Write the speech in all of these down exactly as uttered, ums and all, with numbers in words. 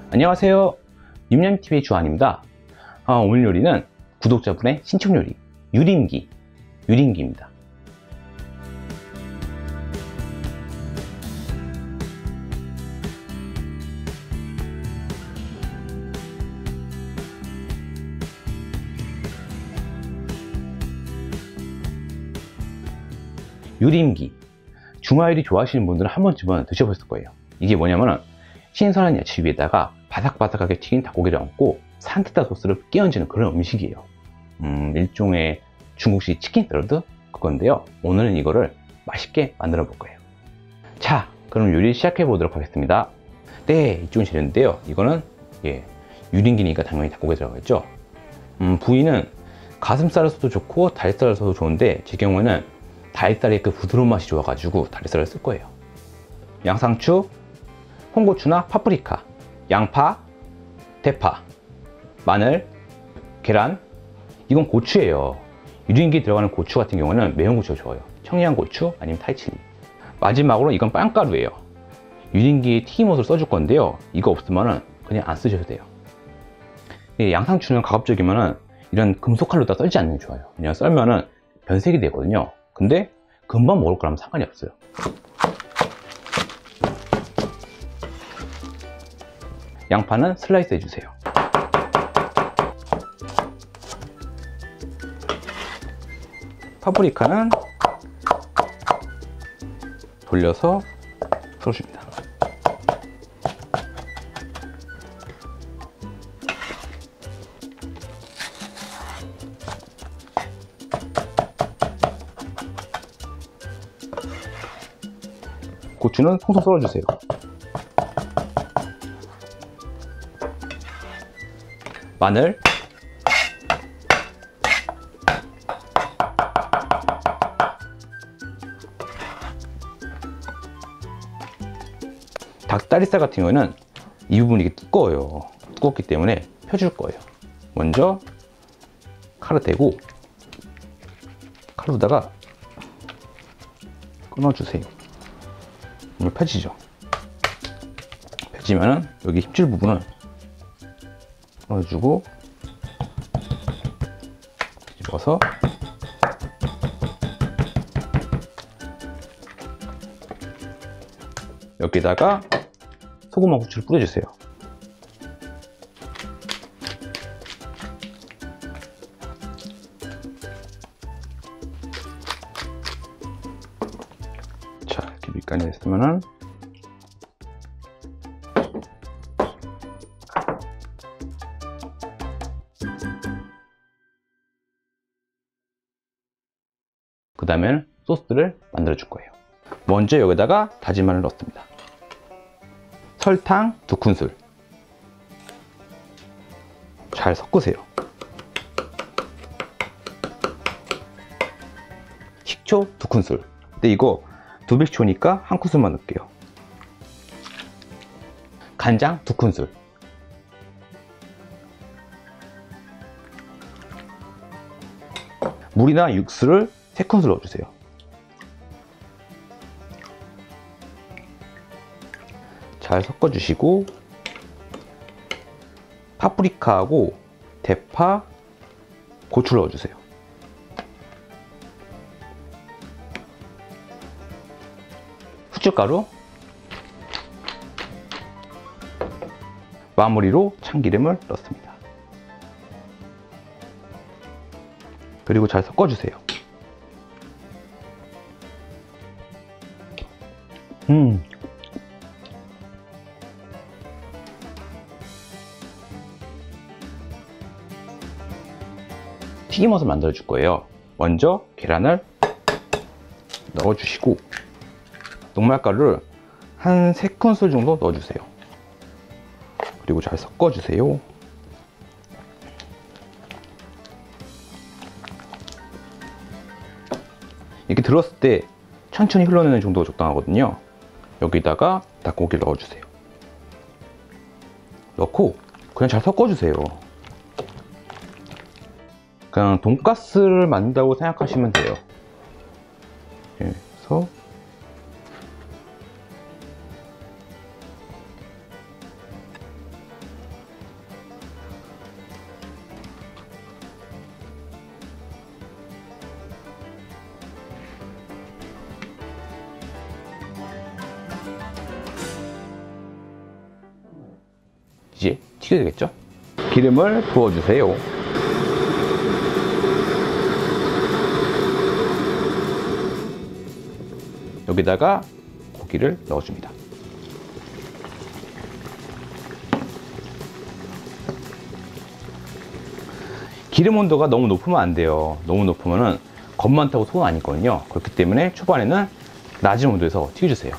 안녕하세요, 님냠티비의 주한입니다. 아, 오늘 요리는 구독자분의 신청 요리 유림기 유림기입니다. 유림기, 중화요리 좋아하시는 분들은 한 번쯤은 드셔보셨을 거예요. 이게 뭐냐면은 신선한 야채 위에다가 바삭바삭하게 튀긴 닭고기를 얹고 산뜻한 소스를 끼얹는 그런 음식이에요. 음, 일종의 중국식 치킨 샐러드 그건데요. 오늘은 이거를 맛있게 만들어 볼 거예요. 자, 그럼 요리 시작해 보도록 하겠습니다. 네, 이쪽은 재료인데요. 이거는 예, 유림기니까 당연히 닭고기 들어가겠죠. 음, 부위는 가슴살을 써도 좋고 다리살을 써도 좋은데 제 경우에는 다리살의 그 부드러운 맛이 좋아가지고 다리살을 쓸 거예요. 양상추, 홍고추나 파프리카, 양파, 대파, 마늘, 계란, 이건 고추예요. 유림기에 들어가는 고추 같은 경우는 매운 고추가 좋아요. 청양고추 아니면 타이칠리. 마지막으로 이건 빵가루예요. 유림기에 튀김옷을 써줄 건데요. 이거 없으면 그냥 안 쓰셔도 돼요. 양상추는 가급적이면 이런 금속칼로다 썰지 않는 게 좋아요. 그냥 썰면은 변색이 되거든요. 근데 금방 먹을 거라면 상관이 없어요. 양파는 슬라이스 해주세요. 파프리카는 돌려서 썰어줍니다. 고추는 송송 썰어주세요. 마늘, 닭다리살 같은 경우에는 이 부분이 이게 두꺼워요. 두껍기 때문에 펴줄 거예요. 먼저 칼을 대고 칼로다가 끊어주세요. 이걸 펴지죠. 펴지면은 여기 힘줄 부분을 넣어주고 뒤집어서 여기다가 소금하고 후추를 뿌려주세요. 자, 이렇게 밑간이 됐으면은 그 다음에 소스를 만들어 줄 거예요. 먼저 여기다가 다진 마늘 넣습니다. 설탕 두 큰술. 잘 섞으세요. 식초 두 큰술. 근데 이거 두 백초니까 한 큰술만 넣을게요. 간장 두 큰술. 물이나 육수를 세 큰술 넣어주세요. 잘 섞어주시고 파프리카하고 대파, 고추를 넣어주세요. 후춧가루, 마무리로 참기름을 넣습니다. 그리고 잘 섞어주세요. 음. 튀김옷을 만들어 줄 거예요. 먼저 계란을 넣어 주시고 녹말가루를 한 세 큰술 정도 넣어 주세요. 그리고 잘 섞어 주세요. 이렇게 들었을 때 천천히 흘러내는 정도가 적당하거든요. 여기다가 닭고기를 넣어 주세요. 넣고 그냥 잘 섞어 주세요. 그냥 돈가스를 만든다고 생각하시면 돼요. 그래서 이제 튀겨야 되겠죠? 기름을 부어주세요. 여기다가 고기를 넣어줍니다. 기름 온도가 너무 높으면 안 돼요. 너무 높으면은 겁만 타고 소금 안 익거든요. 그렇기 때문에 초반에는 낮은 온도에서 튀겨주세요.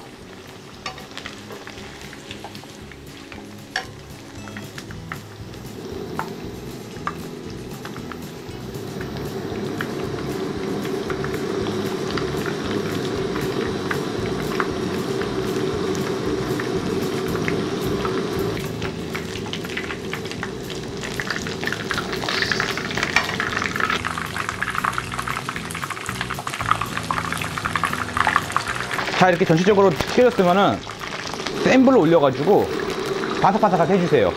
자, 이렇게 전체적으로 튀겨졌으면은 센 불로 올려가지고 바삭바삭하게 해주세요.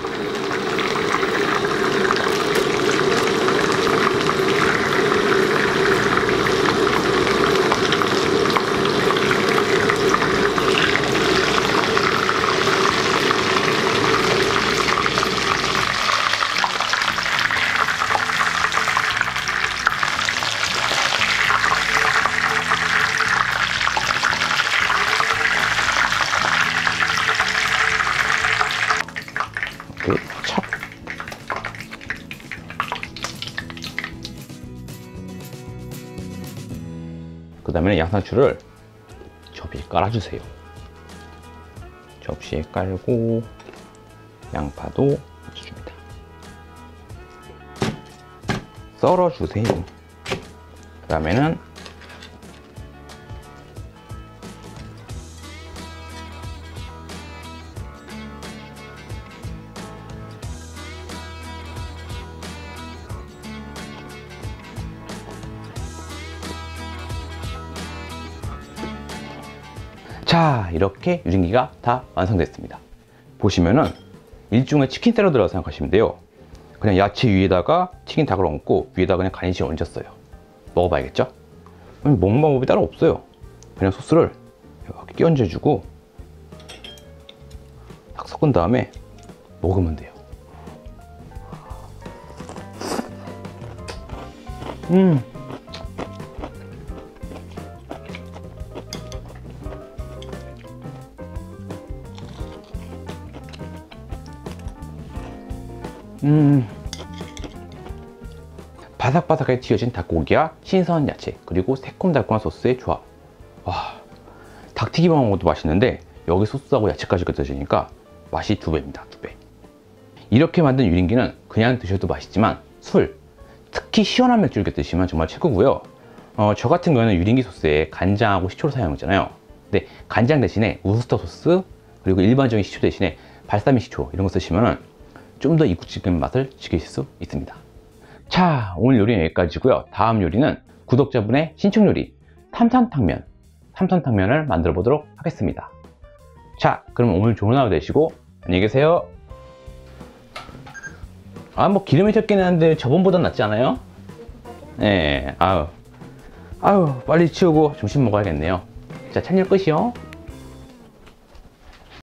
척. 그 다음에 양상추를 접시에 깔아주세요. 접시에 깔고 양파도 넣어줍니다. 썰어주세요. 그 다음에는 자, 이렇게 유린기가 다 완성됐습니다. 보시면은 일종의 치킨 샐러드라고 생각하시면 돼요. 그냥 야채 위에다가 튀긴 닭을 얹고 위에다가 그냥 가니쉬 얹었어요. 먹어봐야겠죠? 먹는 방법이 따로 없어요. 그냥 소스를 이렇게 끼얹어주고 딱 섞은 다음에 먹으면 돼요. 음. 음, 바삭바삭하게 튀겨진 닭고기와 신선한 야채 그리고 새콤달콤한 소스의 조합. 와, 닭튀김만 먹어도 맛있는데 여기 소스하고 야채까지 곁들여지니까 맛이 두 배입니다. 두 배. 이렇게 만든 유린기는 그냥 드셔도 맛있지만 술, 특히 시원한 맥주를 곁드시면 정말 최고고요. 어, 저 같은 경우는 유린기 소스에 간장하고 식초를 사용했잖아요. 근데 간장 대신에 우스터 소스 그리고 일반적인 식초 대신에 발사믹 식초 이런 거 쓰시면은 좀 더 이국적인 맛을 즐기실 수 있습니다. 자, 오늘 요리는 여기까지고요. 다음 요리는 구독자분의 신청 요리 삼선탕면 삼선탕면을 만들어 보도록 하겠습니다. 자, 그럼 오늘 좋은 하루 되시고 안녕히 계세요. 아, 뭐 기름이 적긴 한데 저번보단 낫지 않아요? 네, 아유 아유 빨리 치우고 점심 먹어야겠네요. 자, 찬열 끝이요.